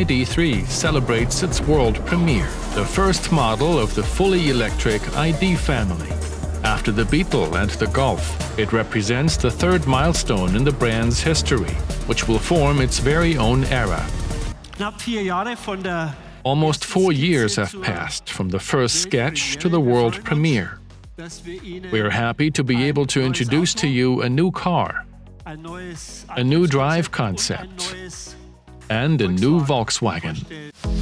ID.3 celebrates its world premiere, the first model of the fully electric ID family. After the Beetle and the Golf, it represents the third milestone in the brand's history, which will form its very own era. Almost 4 years have passed from the first sketch to the world premiere. We are happy to be able to introduce to you a new car, a new drive concept, and a new Volkswagen.